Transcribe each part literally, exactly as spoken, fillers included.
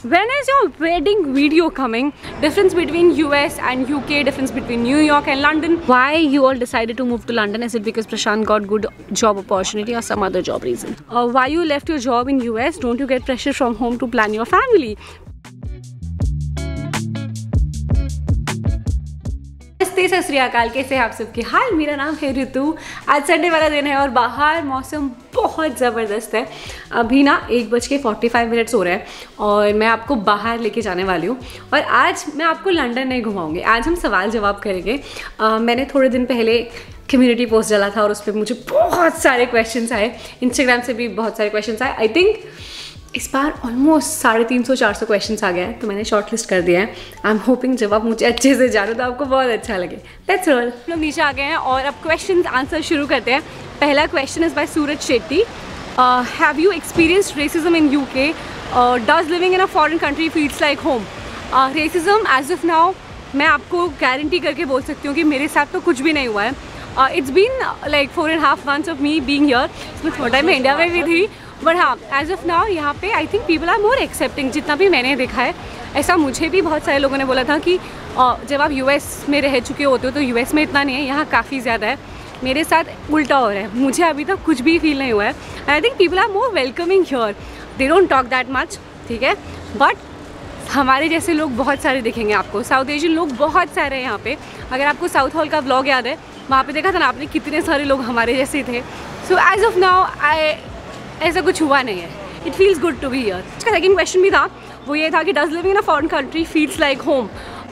When is your wedding video coming? Difference between U S and U K, difference between New York and London. Why you all decided to move to London? Is it because Prashant got good job opportunity or some other job reason? Uh, why you left your job in U S? Don't you get pressure from home to plan your family? नमस्ते, सत श्री अकाल, कैसे हैं आप सबके? हाय, मेरा नाम है ऋतु। आज संडे वाला दिन है और बाहर मौसम बहुत ज़बरदस्त है। अभी ना एक बज के फोर्टी फाइव मिनट्स हो रहे हैं और मैं आपको बाहर लेके जाने वाली हूँ। और आज मैं आपको लंदन नहीं घुमाऊंगी, आज हम सवाल जवाब करेंगे। आ, मैंने थोड़े दिन पहले कम्युनिटी पोस्ट डाला था और उस पर मुझे बहुत सारे क्वेश्चंस आए, इंस्टाग्राम से भी बहुत सारे क्वेश्चंस आए। आई थिंक इस बार ऑलमोस्ट साढ़े तीन सौ चार सौ क्वेश्चन आ गया है, तो मैंने शॉर्ट लिस्ट कर दिया है। आई एम होपिंग जब आप मुझे अच्छे से जानो तो आपको बहुत अच्छा लगे। That's all. हम लोग नीचे आ गए हैं और अब क्वेश्चन आंसर शुरू करते हैं। पहला question is by Suraj Shetty. Have you experienced racism in UK? Does living in a foreign country feels like home? Racism as of now मैं आपको गारंटी करके बोल सकती हूँ कि मेरे साथ तो कुछ भी नहीं हुआ है। It's been like four and half months of me being here. इसमें थोड़ा टाइम मैं इंडिया में भी थी, बट हाँ, एज ऑफ नाउ यहाँ पे I think people are more accepting. जितना भी मैंने देखा है, ऐसा मुझे भी बहुत सारे लोगों ने बोला था कि जब आप यूएस में रह चुके होते हो तो यूएस में इतना नहीं है, यहाँ काफ़ी ज़्यादा है। मेरे साथ उल्टा हो रहा है, मुझे अभी तक कुछ भी फील नहीं हुआ है। And I think people are more welcoming here. They don't talk that much, ठीक है, बट हमारे जैसे लोग बहुत सारे दिखेंगे आपको। साउथ एशियन लोग बहुत सारे हैं यहाँ पे। अगर आपको साउथ हॉल का व्लॉग याद है, वहाँ पे देखा था ना आपने, कितने सारे लोग हमारे जैसे थे। So as of now I ऐसा कुछ हुआ नहीं है। It feels good to be here. इसका सेकंड क्वेश्चन भी था, वो ये था कि does living in a foreign country feels like home?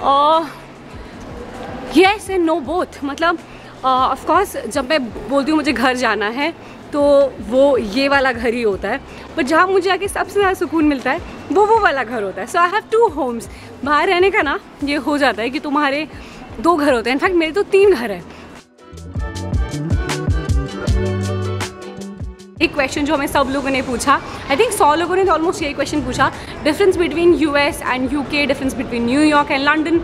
Yes and no both. मतलब ऑफ कोर्स जब मैं बोलती हूँ मुझे घर जाना है तो वो ये वाला घर ही होता है, बट जहाँ मुझे आके सबसे ज़्यादा सुकून मिलता है वो वो वाला घर होता है। So I have two homes. बाहर रहने का ना ये हो जाता है कि तुम्हारे दो घर होते हैं। इनफैक्ट मेरे तो तीन घर हैं। एक क्वेश्चन जो हमें सब लोगों ने पूछा, आई थिंक सौ लोगों ने तो ऑलमोस्ट यही क्वेश्चन पूछा, difference between US and UK, difference between New York and London,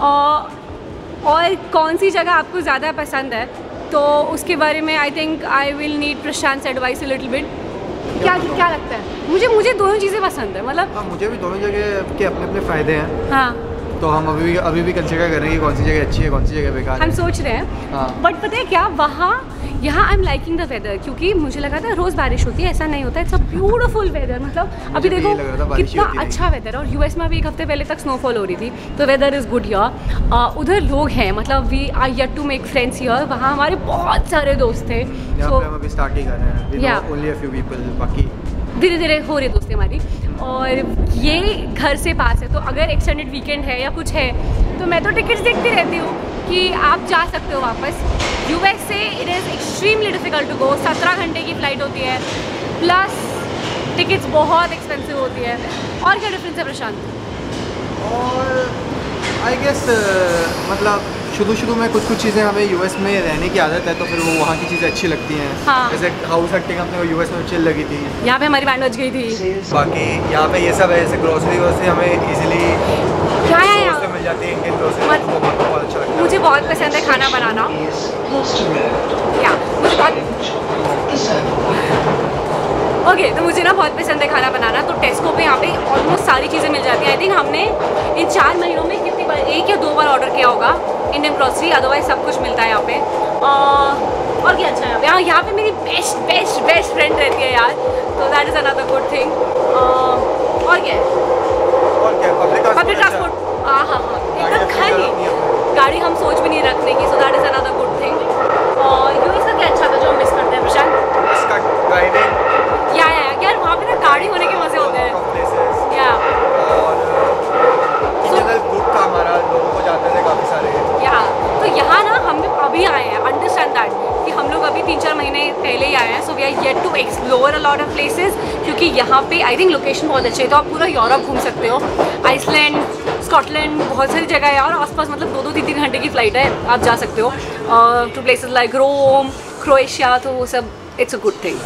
और कौन सी जगह आपको ज़्यादा पसंद है। तो उसके बारे में I think I will need Prashant advice a little bit. क्या क्या लगता है? मुझे मुझे दोनों चीज़ें पसंद है। मतलब हाँ, मुझे भी दोनों जगह के अपने अपने फ़ायदे हैं। हाँ, तो हम अभी भी अभी भी कंसिडर कर रहे हैं कि कौन सी जगह अच्छी है, कौन सी जगह बेकार है। हम सोच रहे हैं। हाँ। बट पता है क्या, वहाँ यहाँ I am liking the weather, क्योंकि मुझे लगा था रोज़ बारिश होती है, ऐसा नहीं होता है। It's a beautiful weather. मतलब अभी देखो कितना अच्छा वेदर है। और यूएस में अभी एक हफ्ते पहले तक स्नोफॉल हो रही थी, तो वेदर इज़ गुड हियर। उधर लोग हैं, मतलब we are yet to make friends here. वहाँ हमारे बहुत सारे दोस्त थे। सो हम अभी स्टार्ट ही कर रहे हैं, ओनली अ फ्यू पीपल, बाकी धीरे धीरे हो रही दोस्ती हमारी। और ये घर से पास है, तो अगर एक्सटेंडेड वीकेंड है या कुछ है तो मैं तो टिकट्स देखती रहती हूँ कि आप जा सकते हो वापस। यूएस से it is extremely difficult to go. सत्रह घंटे की फ़्लाइट होती है, प्लस टिकट्स बहुत एक्सपेंसिव होती है। और क्या डिफरेंस है प्रशांत? और आई गेस मतलब शुरू शुरू में कुछ कुछ चीज़ें हमें यूएस में रहने की आदत है, तो फिर वो वहाँ की चीज़ें अच्छी लगती हैं। हाँ। जैसे हाउस हंटिंग अपने को यूएस में चिल लगी थी, यहाँ पे हमारी बैंड बज गई थी। बाकी यहाँ पे ये सब है, जैसे ग्रोसरी वोसरी हमें इजीली क्या है यहाँ से मिल जाती है। इंडियन ग्रोसरी तो वो बहुत बहुत अच्छा लगता है। मुझे बहुत पसंद है खाना बनाना। या मुझे बहुत ओके okay, तो मुझे ना बहुत पसंद है खाना बनाना। तो टेस्को पे यहाँ पे ऑलमोस्ट सारी चीज़ें मिल जाती हैं। आई थिंक हमने इन चार महीनों में कितनी बार, एक या दो बार ऑर्डर किया होगा इंडियन ग्रोसरी, अदरवाइज सब कुछ मिलता है यहाँ पे। uh, और क्या अच्छा है यहाँ पे, यहाँ यहाँ पे मेरी बेस्ट बेस्ट बेस्ट फ्रेंड रहती है यार, तो that is another good thing. और क्या है? और क्या पब्लिक ट्रांसपोर्ट, हाँ हाँ हाँ एकदम खाली गाड़ी हम सोच भी नहीं रखने की, so that is another good thing. और यूएस का क्या अच्छा था जो हम मिस करते हैं प्रशांत? इसका ड्राइविंग या या यार वहाँ पे ना गाड़ी होने के मजे होते हैं। या और जनरल ग्रुप था हमारा, लोगों को जाते थे काफ़ी सारे। या तो यहाँ ना हम अभी आए हैं, अंडरस्टैंड दैट कि हम लोग अभी तीन चार महीने पहले ही आए हैं। So we are yet to explore a lot of places, क्योंकि यहाँ पे आई थिंक लोकेशन बहुत अच्छी है। तो आप पूरा यूरोप घूम सकते हो, आइसलैंड, स्कॉटलैंड, बहुत सारी जगह है और आसपास मतलब दो दो तीन तीन घंटे की फ़्लाइट है, आप जा सकते हो to places like Rome, Croatia. तो वो सब इट्स अ गुड थिंग।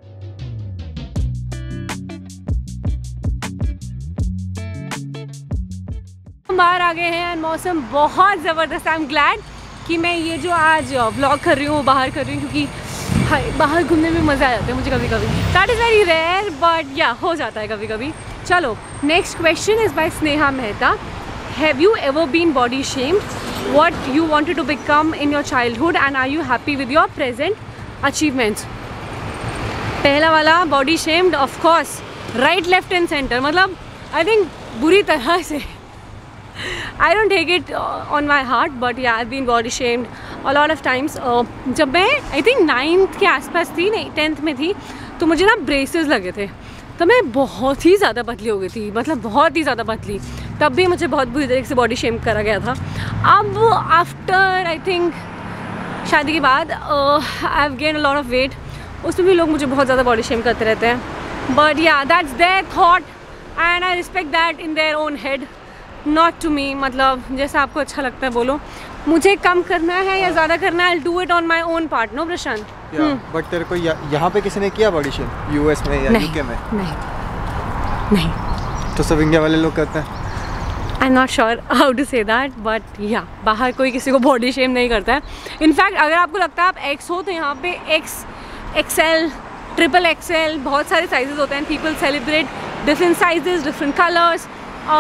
बाहर आ गए हैं, मौसम बहुत ज़बरदस्त। आई एम ग्लैड कि मैं ये जो आज व्लॉग कर रही हूँ बाहर कर रही हूँ, क्योंकि बाहर घूमने में मज़ा आ जाता है मुझे कभी कभी। That is very rare, but yeah हो जाता है कभी कभी। चलो next question is by Sneha Mehta. Have you ever been body shamed? What you wanted to become in your childhood and are you happy with your present achievements? पहला वाला body shamed, of course right left and centre. मतलब I think बुरी तरह से. I don't take it uh, on my heart, but yeah, I've been body shamed a lot of times. Uh, जब मैं I think ninth के आसपास थी, नहीं टेंथ में थी, तो मुझे ना ब्रेसेस लगे थे, तो मैं बहुत ही ज़्यादा पतली हो गई थी, मतलब बहुत ही ज़्यादा पतली. तब भी मुझे बहुत बुरी तरीके से बॉडी शेम करा गया था. अब आफ्टर आई थिंक शादी के बाद I have gain a lot of weight. उसमें भी लोग मुझे बहुत ज़्यादा बॉडी शेम करते रहते हैं. But yeah that's their thought and I respect that in their own head, not to me. मतलब जैसा आपको अच्छा लगता है बोलो. मुझे कम करना है या ज़्यादा करना है, I do it on my own part. No Prashant. But तेरे को यहाँ पे किसी ने किया बॉडी शेम? यूएस में या यूके में? नहीं नहीं. तो सब इंडिया वाले लोग करते हैं. I am not sure how to say that, but yeah बाहर कोई किसी को बॉडी शेम नहीं करता है. इनफैक्ट अगर आपको लगता है आप एक्स हो, तो यहाँ पे एक्स, एक्सएल, ट्रिपल एक्सएल, बहुत सारे साइजेस होते हैं. People celebrate different sizes, different colours.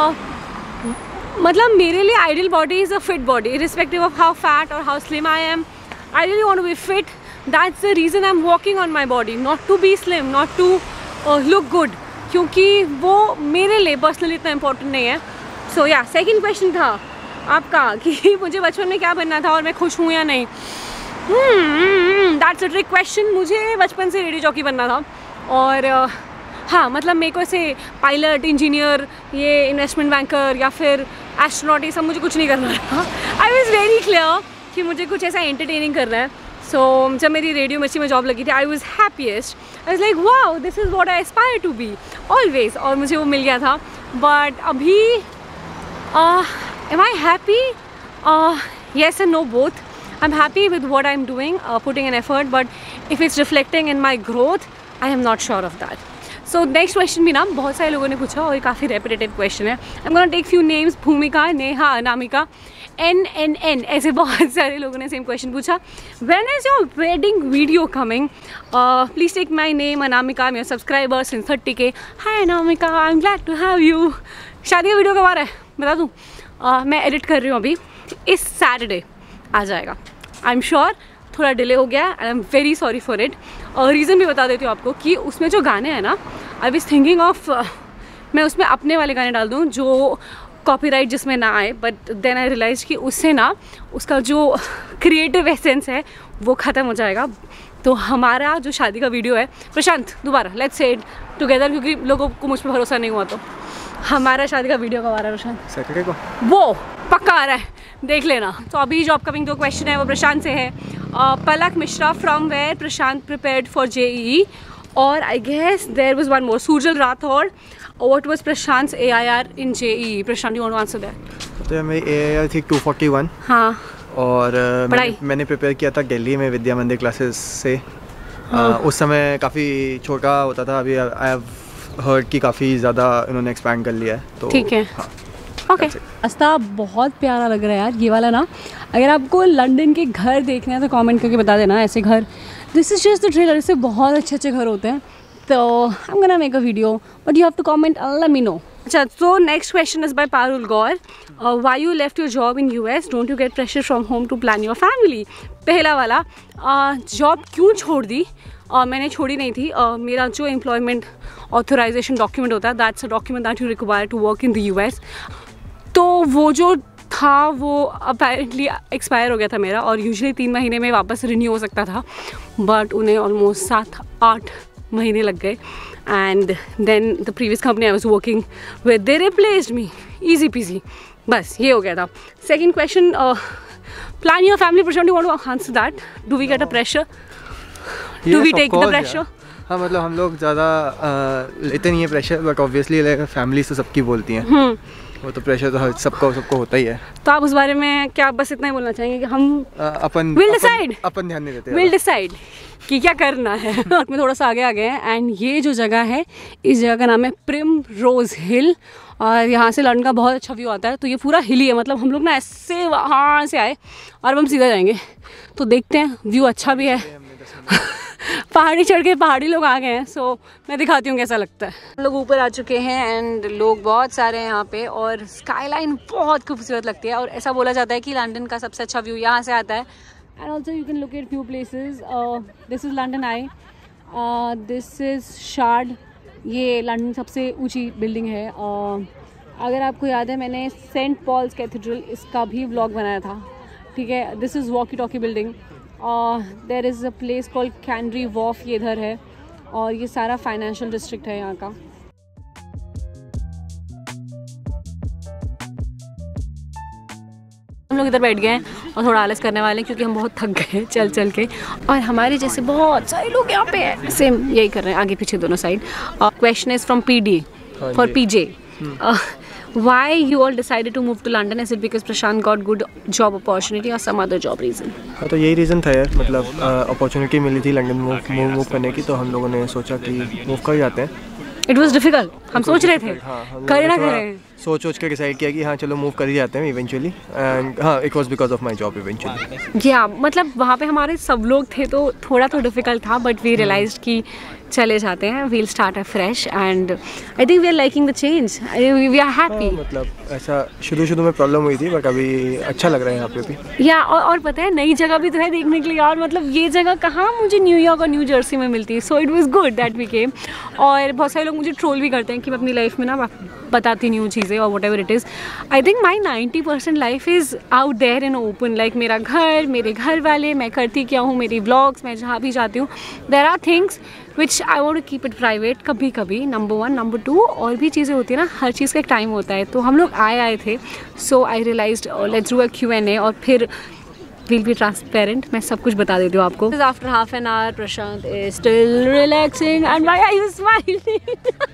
मतलब मेरे लिए ideal body is a fit body, irrespective of how fat or how slim I am. I really want to be fit. That's the reason I'm working on my body, not to be slim, not to uh, look good, क्योंकि वो मेरे लिए personally इतना important नहीं है. सो या second question था आपका कि मुझे बचपन में क्या बनना था और मैं खुश हूँ या नहीं. That's a trick question. मुझे बचपन से रेडियो जॉकी बनना था. और uh, हाँ, मतलब मेरे को ऐसे पायलट, इंजीनियर, ये इन्वेस्टमेंट बैंकर या फिर एस्ट्रोनॉट, ये सब मुझे कुछ नहीं करना था. आई वॉज वेरी क्लियर कि मुझे कुछ ऐसा एंटरटेनिंग करना है. सो so, जब मेरी रेडियो मिर्ची में जॉब लगी थी, I was happiest. I was like wow, this is what I aspire to be always. और मुझे वो मिल गया था. बट अभी am I happy? Yes and no both. I am happy with what I am doing, putting an effort, but if it's reflecting in my growth, I am not sure of that. So next question भी ना बहुत सारे लोगों ने पूछा और ये काफ़ी रेपिटेटिव क्वेश्चन है. I am gonna take few names. Bhumika, Neha, Anamika, N N N, ऐसे बहुत सारे लोगों ने सेम क्वेश्चन पूछा. When is your wedding video coming? Please take my name Anamika. I am your subscriber since thirty K. Hi Anamika, I am glad to have you. शादी का video कब आ रहा है बता दूँ? uh, मैं एडिट कर रही हूँ अभी. इस सैटरडे आ जाएगा. आई एम श्योर थोड़ा डिले हो गया. I am very sorry for it. और रीज़न भी बता देती हूँ आपको कि उसमें जो गाने हैं ना, आई वाज थिंकिंग ऑफ मैं उसमें अपने वाले गाने डाल दूँ जो कॉपीराइट जिसमें ना आए. बट देन आई रियलाइज कि उससे ना उसका जो क्रिएटिव एसेंस है वो ख़त्म हो जाएगा. तो हमारा जो शादी का वीडियो है, प्रशांत दोबारा लेट्स से इट टुगेदर, क्योंकि लोगों को मुझ पर भरोसा नहीं हुआ. तो हमारा शादी का वीडियो कब आ रहा है प्रशांत? सैटरडे को. वो पक्का आ रहा है, देख लेना. तो अभी जो अपकमिंग दो क्वेश्चन है वो प्रशांत से है. Palak Mishra, from where Prashant prepared for JEE? और I guess there was one more. Sujal Rathore, what was Prashant A I R in JEE? Prashant, you want to answer that? तो मेरी ए आई आर थी टू फोर्टी वन. हाँ. और uh, मैंने, मैंने प्रिपेयर किया था दिल्ली में विद्या मंदिर क्लासेस से. हाँ. uh, उस समय काफ़ी छोटा होता था. अभी आई हैव हर्ड कि काफ़ी ज़्यादा इन्होंने एक्सपैंड कर लिया है. तो ठीक है. हाँ. ओके. रास्ता बहुत प्यारा लग रहा है यार ये वाला ना. अगर आपको लंदन के घर देखने हैं तो कमेंट करके बता देना. ऐसे घर, this is just the trailer. इससे बहुत अच्छे अच्छे घर होते हैं. तो I am gonna make a video, but you have to comment and let me know. अच्छा, तो next question is by Parul Gaur. Why you left your job in US? Don't you get pressure from home to plan your family? पहला वाला, job uh, क्यों छोड़ दी? uh, मैंने छोड़ी नहीं थी. uh, मेरा जो एम्प्लॉयमेंट ऑथराइजेशन डॉक्यूमेंट होता है, that's a document that you require to work in the US. तो वो जो था वो अपेरेंटली एक्सपायर हो गया था मेरा. और यूजुअली तीन महीने में वापस रिन्यू हो सकता था, बट उन्हें ऑलमोस्ट सात आठ महीने लग गए. And then the previous company I was working with, they replaced me easy peasy. बस ये हो गया था. Second question, plan your family? Prashant, you want to answer that? Do we get a pressure? Do we take the pressure? हाँ, मतलब हम लोग ज़्यादा लेते नहीं है प्रेशर, बट ऑब्वियसली फैमिली तो सबकी बोलती हैं. वो तो प्रेशर तो सबको सबको होता ही है. तो आप उस बारे में क्या बस इतना ही बोलना चाहेंगे कि हम अपन विल डिसाइड, अपन ध्यान नहीं देते, विल डिसाइड कि क्या करना है. में थोड़ा सा आगे आ गए हैं. एंड ये जो जगह है, इस जगह का नाम है प्रिम रोज हिल. और यहाँ से लंदन का बहुत अच्छा व्यू आता है. तो ये पूरा हिली है. मतलब हम लोग ना ऐसे वहाँ से आए और अब हम सीधा जाएंगे. तो देखते हैं, व्यू अच्छा भी है. पहाड़ी चढ़ के पहाड़ी लोग आ गए हैं, सो मैं दिखाती हूँ कैसा लगता है। हम लोग ऊपर आ चुके हैं एंड लोग बहुत सारे हैं यहाँ पे और स्काईलाइन बहुत खूबसूरत लगती है और ऐसा बोला जाता है कि लंदन का सबसे अच्छा व्यू यहाँ से आता है। And also you can look at few places. This is London Eye, this is Shard, ये लंदन सबसे ऊँची बिल्डिंग है। uh, अगर आपको याद है मैंने सेंट पॉल्स कैथेड्रल इसका भी व्लॉग बनाया था, ठीक है। This is walkie talkie building. There is a place called Canary Wharf, ये इधर है और ये सारा फाइनेंशियल डिस्ट्रिक्ट है यहाँ का। हम लोग इधर बैठ गए हैं और थोड़ा आलस करने वाले हैं क्योंकि हम बहुत थक गए चल चल के और हमारे जैसे बहुत सारे लोग यहाँ पे हैं सेम यही कर रहे हैं आगे पीछे दोनों side. Question is from P D for P J. Why you all decided to move to London? Is it because Prashant got good job opportunity or some other job reason? हाँ तो यही रीज़न था यार, मतलब opportunity मिली थी London move move move करने की, तो हम लोगों ने सोचा कि मूव कर जाते हैं। It was difficult. हम सोच रहे थे करें ना करें, सोच सोच कर डिसाइड किया कि हाँ चलो मूव कर ही जाते हैं इवेंचुअली, एंड हाँ it was because of my job eventually. Yeah मतलब वहाँ पे हमारे सब लोग थे तो थोड़ा तो डिफिकल्ट था, बट वी रियलाइज्ड कि चले जाते हैं, we'll start a fresh and I think we are liking the change, we are happy. मतलब ऐसा शुरू शुरू में प्रॉब्लम हुई थी बट अभी अच्छा लग रहा है यहाँ पे भी। या और, और पता है नई जगह भी तो है देखने के लिए यार, मतलब ये जगह कहाँ मुझे न्यूयॉर्क और न्यू जर्सी में मिलती है, so it was good that we came. और बहुत सारे लोग मुझे ट्रोल भी करते हैं कि मैं अपनी लाइफ में ना बताती नहीं हूँ चीज़ें और whatever it is. I think my ninety percent life is out there in open, like मेरा घर, मेरे घर वाले, मैं करती क्या हूँ, मेरी ब्लॉग्स, मैं जहाँ भी जाती हूँ, there are things which I want to keep it private कभी कभी, नंबर वन। नंबर टू, और भी चीज़ें होती है ना, हर चीज़ का एक टाइम होता है। तो हम लोग आए आए थे, so I realised let's do a Q and A और फिर विल बी ट्रांसपेरेंट, मैं सब कुछ बता देती हूँ आपको। After half an hour Prashant is still relaxing and why are you smiling?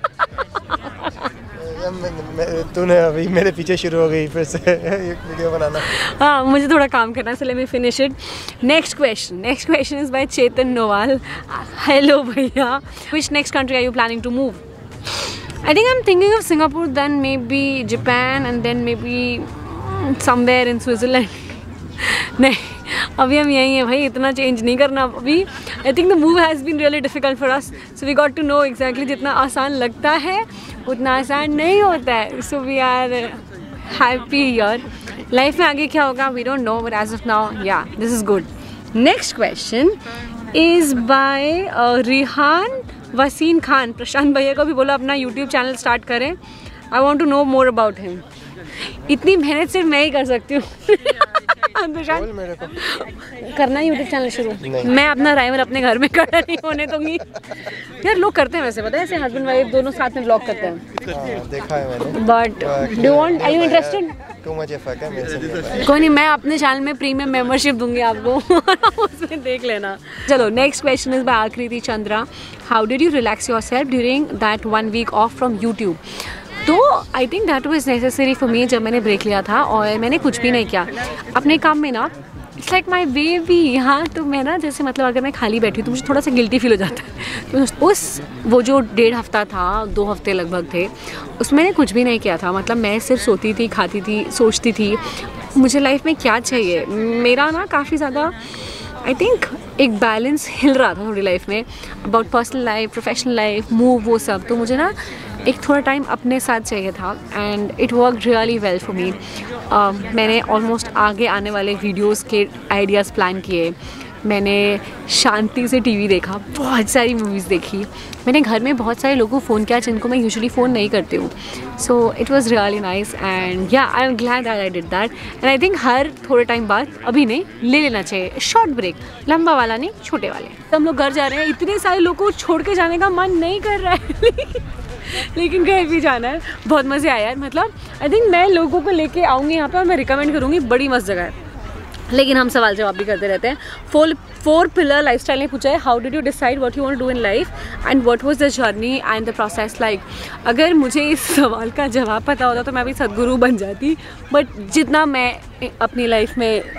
तूने अभी मेरे पीछे शुरू हो गई फिर से वीडियो बनाना। हाँ मुझे थोड़ा काम करना है, let me finish it. Next question next question is by Chetan Nowal. Hello भैया, which next country are you planning to move? I think I am thinking of Singapore, then maybe Japan and then maybe somewhere in Switzerland. नहीं अभी हम यही हैं भाई, इतना change नहीं करना अभी। I think the move has been really difficult for us, so we got to know exactly जितना आसान लगता है उतना आसान नहीं होता है। So we are happy here. Life में आगे क्या होगा we don't know, but as of now yeah this is good. Next question is by Rihan Wasim Khan. Prashant भैया को भी बोला अपना यूट्यूब चैनल स्टार्ट करें, I want to know more about him. इतनी मेहनत सिर्फ मैं ही कर सकती हूँ। करना ही यूट्यूब चैनल शुरू, मैं अपना राइवल अपने घर में खड़ा नहीं होने दूंगी। यार लोग करते हैं वैसे, पता है ऐसे हस्बैंड वाइफ दोनों साथ में ब्लॉग करते हैं, देखा है मैंने। But do you want, are you interested? कोई नहीं, मैं अपने चैनल में प्रीमियम मेंबरशिप दूंगी आपको, उसमें देख लेना। चलो next question is by Aakriti Chandra. How did you relax yourself during that one week off from YouTube? तो I think that was necessary for me. जब मैंने ब्रेक लिया था और मैंने कुछ भी नहीं किया अपने काम में ना, इट्स लाइक माई वे भी यहाँ। तो मैं ना जैसे मतलब अगर मैं खाली बैठी हूँ तो मुझे थोड़ा सा गिल्टी फील हो जाता है। तो उस वो जो डेढ़ हफ्ता था, दो हफ्ते लगभग थे, उसमें मैंने कुछ भी नहीं किया था। मतलब मैं सिर्फ सोती थी, खाती थी, सोचती थी मुझे लाइफ में क्या चाहिए। मेरा ना काफ़ी ज़्यादा आई थिंक एक बैलेंस हिल रहा था थोड़ी लाइफ में, about personal life, professional life, move, वो सब। तो मुझे ना एक थोड़ा टाइम अपने साथ चाहिए था and it work really well for me. मैंने ऑलमोस्ट आगे आने वाले वीडियोस के आइडियाज़ प्लान किए, मैंने शांति से टीवी देखा, बहुत सारी मूवीज़ देखी, मैंने घर में बहुत सारे लोगों को फ़ोन किया जिनको मैं यूजुअली फ़ोन नहीं करती हूँ। So it was really nice and yeah I am glad that I did that. And I think हर थोड़े टाइम बाद, अभी नहीं, ले लेना चाहिए शॉर्ट ब्रेक, लंबा वाला नहीं, छोटे वाले। तो हम लोग घर जा रहे हैं, इतने सारे लोगों को छोड़ के जाने का मन नहीं कर रहा है लेकिन कहीं भी जाना है। बहुत मज़े आया यार, मतलब आई थिंक मैं लोगों को लेके आऊँगी यहाँ पर और मैं रिकमेंड करूँगी, बड़ी मस्त जगह है। लेकिन हम सवाल जवाब भी करते रहते हैं। फोर फोर पिलर लाइफस्टाइल ने पूछा है, how did you decide what you want to do in life and what was the journey and the process like. अगर मुझे इस सवाल का जवाब पता होता तो मैं भी सदगुरु बन जाती, बट जितना मैं अपनी लाइफ में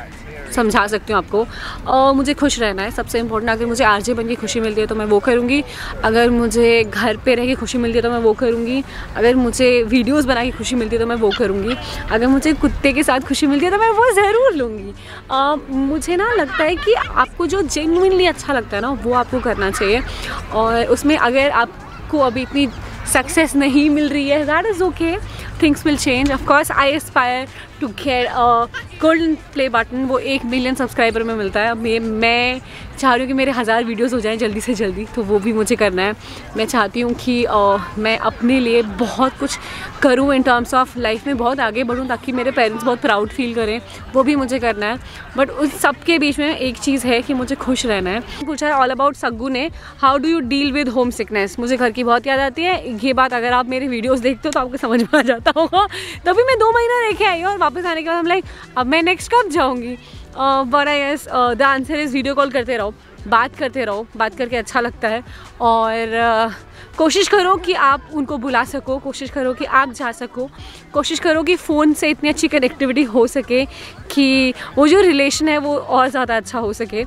समझा सकती हूँ आपको। uh, मुझे खुश रहना है सबसे इम्पोर्टेंट। अगर मुझे आरजे बन के खुशी मिलती है तो मैं वो करूँगी, अगर मुझे घर पे रह के खुशी मिलती है तो मैं वो करूँगी, अगर मुझे वीडियोस बना के खुशी मिलती है तो मैं वो करूँगी, अगर मुझे कुत्ते के साथ खुशी मिलती है तो मैं वो ज़रूर लूँगी। uh, मुझे ना लगता है कि आपको जो जेन्युइनली अच्छा लगता है ना वो आपको करना चाहिए, और उसमें अगर आपको अभी इतनी सक्सेस नहीं मिल रही है, that is okay, things will change. Of course I aspire to get a golden play button, वो एक मिलियन सब्सक्राइबर में मिलता है। अब मैं मैं चाह रही हूँ कि मेरे हज़ार वीडियोस हो जाएं जल्दी से जल्दी, तो वो भी मुझे करना है। मैं चाहती हूँ कि uh, मैं अपने लिए बहुत कुछ करूँ इन टर्म्स ऑफ लाइफ में, बहुत आगे बढ़ूँ ताकि मेरे पेरेंट्स बहुत प्राउड फील करें, वो भी मुझे करना है। बट उस सब के बीच में एक चीज़ है कि मुझे खुश रहना है। पूछा है ऑल अबाउट सग्गू ने, how do you deal with homesickness. मुझे घर की बहुत याद आती है। ये बात अगर आप मेरे वीडियोज़ देखते हो तो आपको समझ में आ जाता होगा। तभी मैं दो महीना रह के आई और वापस आने के बाद हम लाइक अब मैं नेक्स्ट कब जाऊँगी। But I guess the answer is video call करते रहो, बात करते रहो, बात करके अच्छा लगता है। और uh, कोशिश करो कि आप उनको बुला सको, कोशिश करो कि आप जा सको, कोशिश करो कि फ़ोन से इतनी अच्छी कनेक्टिविटी हो सके कि वो जो रिलेशन है वो और ज़्यादा अच्छा हो सके।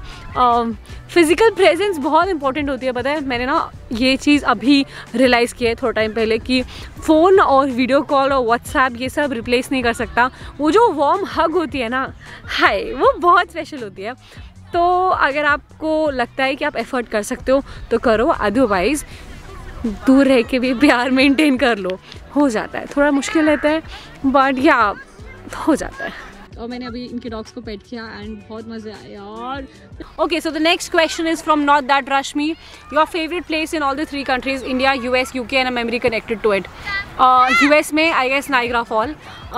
फिज़िकल प्रेजेंस बहुत इंपॉर्टेंट होती है, पता है। मैंने ना ये चीज़ अभी रियलाइज़ किया है थोड़ा टाइम पहले कि फ़ोन और वीडियो कॉल और व्हाट्सएप ये सब रिप्लेस नहीं कर सकता। वो जो वार्म हग होती है ना, हाय, वो बहुत स्पेशल होती है। तो अगर आपको लगता है कि आप एफ़र्ट कर सकते हो तो करो, अदरवाइज़ दूर रह के भी प्यार मेंटेन कर लो, हो जाता है। थोड़ा मुश्किल रहता है बट या हो जाता है। और मैंने अभी इनके डॉग्स को पेट किया एंड बहुत मज़े आए यार। Okay, so the next question is from not that Rashmi, your favourite place in all the three countries, India, US, UK and memory connected to it. US में आई गेस नाइग्रा फॉल।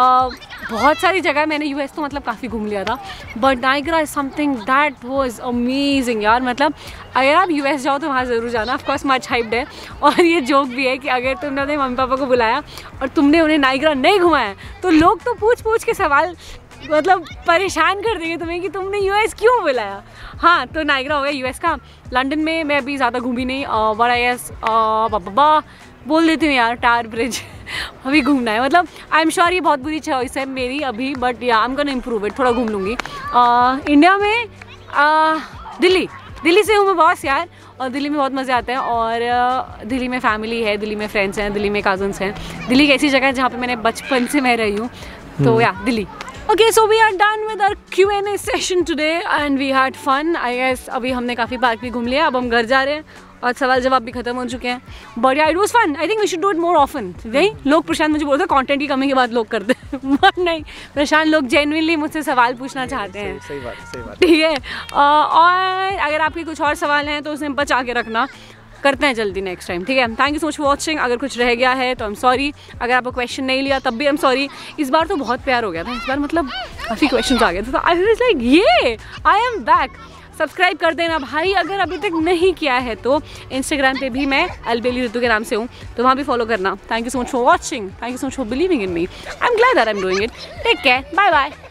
बहुत सारी जगह मैंने US तो मतलब काफ़ी घूम लिया था, but Niagara is something that was amazing यार। मतलब अगर आप यूएस जाओ तो वहाँ ज़रूर जाना। ऑफ कोर्स मच हाइप्ड है, और ये जोक भी है कि अगर तुमने अपने मम्मी पापा को बुलाया और तुमने उन्हें नाइग्रा नहीं घुमाया तो लोग तो पूछ पूछ के सवाल मतलब परेशान कर देंगे तुम्हें कि तुमने यूएस क्यों बुलाया। हाँ, तो नाइग्रा हो गया यूएस का। लंदन में मैं अभी ज़्यादा घूमी नहीं, बट आई गेस बाबा बोल देती हूँ यार, टावर ब्रिज अभी घूमना है। मतलब आई एम श्योर ये बहुत बुरी चॉइस है मेरी अभी, but yeah I am gonna improve it, थोड़ा घूम लूँगी। इंडिया में uh, दिल्ली दिल्ली से हूँ मैं बॉस यार, और दिल्ली में बहुत मज़े आते हैं। और uh, दिल्ली में फैमिली है, दिल्ली में फ्रेंड्स हैं, दिल्ली में कज़न्स हैं। दिल्ली एक ऐसी जगह है जहाँ पे मैंने बचपन से मैं रही हूँ, तो या Delhi. Okay, so we are done with our Q and A session today and we had fun I guess. अभी हमने काफ़ी पार्क भी घूम लिया, अब हम घर जा रहे हैं और सवाल जवाब भी खत्म हो चुके हैं। But yeah it was fun, I think we should do it more often. नहीं, लोग प्रशांत मुझे बोलते हैं कंटेंट की कमी के बाद लोग करते हैं, बट नहीं प्रशांत, लोग जेन्युइनली मुझसे सवाल पूछना चाहते हैं। सही बात, सही बात, ठीक है। और अगर आपके कुछ और सवाल हैं तो उसे बचा के रखना, करते हैं जल्दी नेक्स्ट टाइम, ठीक है। Thank you so much for watching. अगर कुछ रह गया है तो आई एम सॉरी, अगर आपको क्वेश्चन नहीं लिया तब भी आई एम सॉरी। इस बार तो बहुत प्यार हो गया था, इस बार मतलब काफ़ी क्वेश्चन आ गए थे, तो आई वाज लाइक ये आई एम बैक। सब्सक्राइब कर देना भाई अगर अभी तक नहीं किया है तो। इंस्टाग्राम पे भी मैं अलबेली ऋतु के नाम से हूँ, तो वहाँ भी फॉलो करना। Thank you so much for watching, thank you so much for believing in me. I am glad that I am doing it. Take care, bye bye.